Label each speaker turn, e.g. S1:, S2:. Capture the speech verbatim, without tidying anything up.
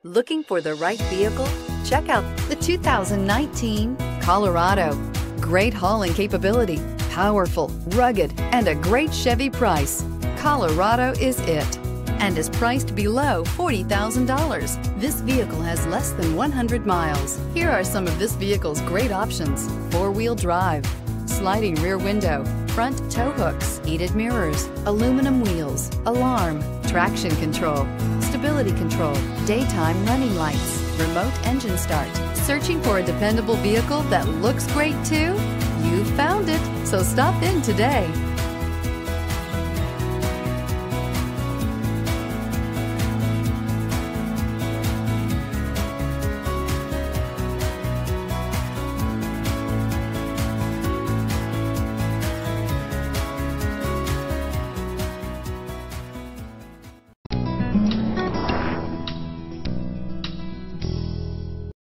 S1: Looking for the right vehicle? Check out the two thousand nineteen Colorado. Great hauling capability, powerful, rugged, and a great Chevy price. Colorado is it, and is priced below forty thousand dollars. This vehicle has less than one hundred miles. Here are some of this vehicle's great options: four-wheel drive, sliding rear window, front tow hooks, heated mirrors, aluminum wheels, alarm, traction control, stability control, daytime running lights, remote engine start. Searching for a dependable vehicle that looks great too? You found it, so stop in today.